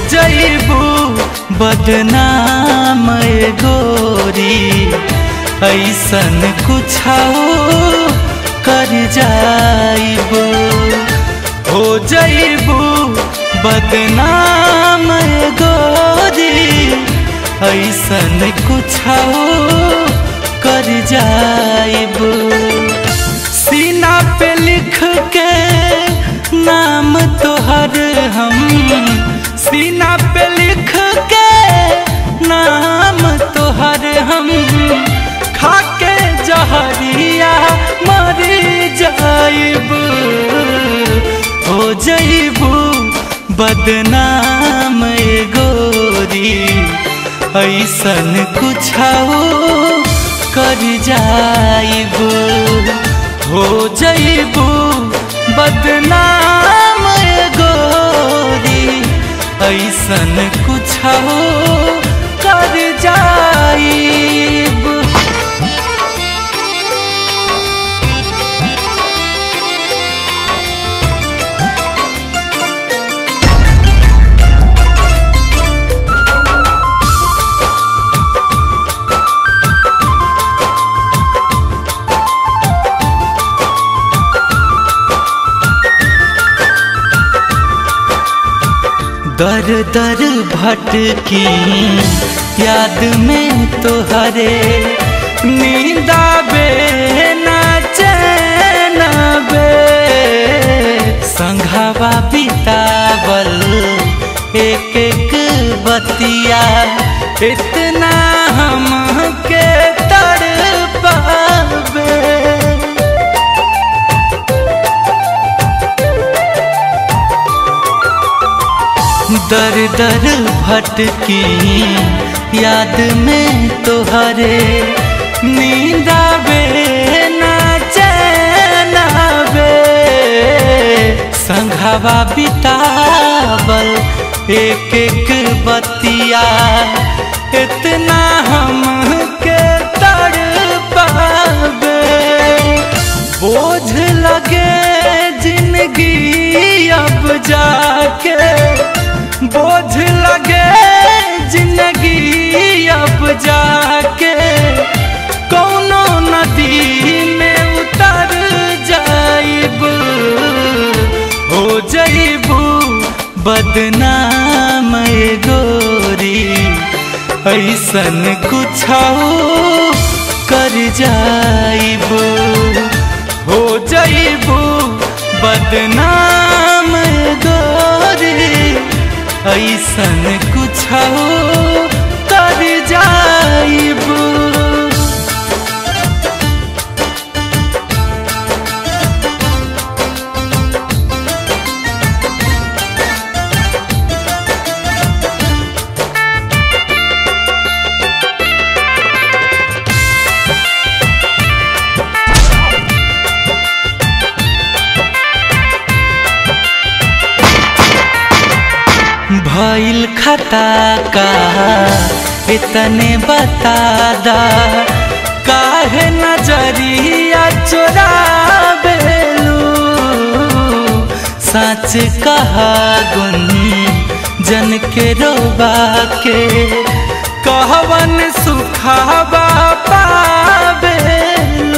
जइबू बदनाम गोरी ऐसन कुछ कर जाइबू। हो जइबू बदनाम गोरी ऐसन कुछ कर जाइबू। सीना पे लिख के नाम तोहर हम, सीना पे लिख के नाम तोहर हम, खाके जहरिया मर जाइबू। हो जइबू बदनाम गोरी ऐसन कुछ कर जाइबू। हो जइबू बदनाम गोरी ऐसन कुछ कर जाइबू। दर दर भटकी याद में तोहरे, नींद आवे ना चैन बे, संघवा बितावल एक एक बतिया इतना हमके तड़पावे। दर दर भटकी याद में तोहरे, नींद आवे ना चैन आवे, संघवा बितावल एक एक बतिया इतना हमके तड़पावे। बोझ लगे जिंदगी अब जाके, बोझ लगे जिंदगी अब जाके, कौनो नदी में उतर जाइबू। हो जइबू बदनाम गोरी ऐसन कुछ कर जाइबू। हो जइबू बदनाम गोरी ऐसन कुछ कर जाइबू। भइल खता का इतने बता दा, काहे नजरिया चुरावेलू। सच कहा गुंजन के रोबा के, कहवन सुखावा पावेलू।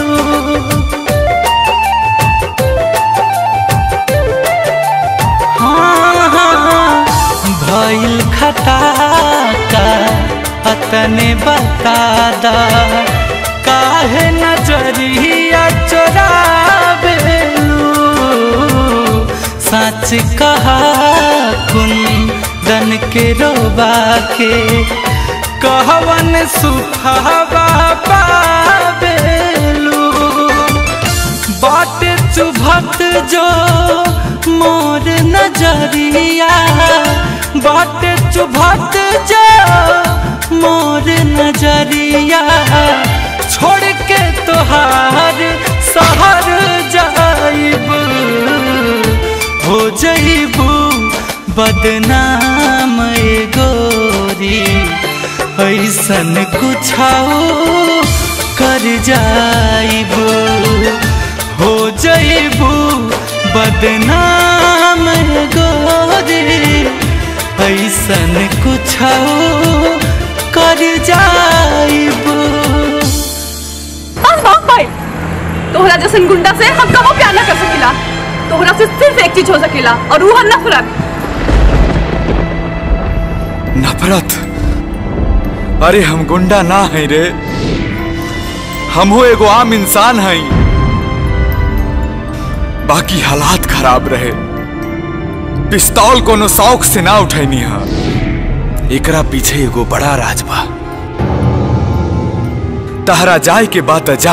भइल खता का अतने बता दा, काहे नजरिया चुरावेलू। सच कहा कुंदन के रोबा के, कहवन सुखावा पावेलू। बाट चुभत जो मोर नजरिया, बाट चुभत जो मोर नजरिया, छोड़ के तोहार शहर जाइबू। हो जइबू बदनाम गोरी ऐसन कुछ कर जाइबू। हो जइबू बदनाम गोरी ऐसन ऐसन कुछ कर जाइब। तोहरा जैसन गुंडा से हम कबो प्यार ना कर सकीला। तोहरा से सिर्फ एक चीज हो सकेला और वो है नफरत। नफरत? अरे हम गुंडा ना है रे, हम हो एगो आम इंसान है। बाकी हालात खराब रहे, पिस्तौल कोनो शौक से ना उठैनी हा। एकरा पीछे एगो बड़ा राज बा। तहरा जाए के बात जा,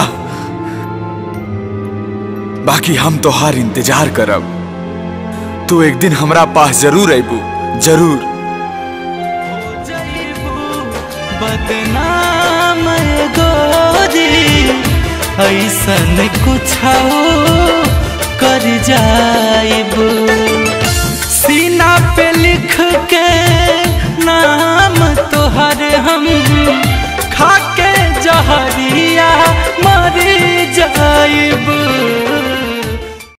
बाकी हम तोहार इंतजार करब। तू एक दिन हमरा पास जरूर आइबू, जरूर। बदनाम गोरी ऐसन कुछ कर जाइब। सीना पे लिख के नाम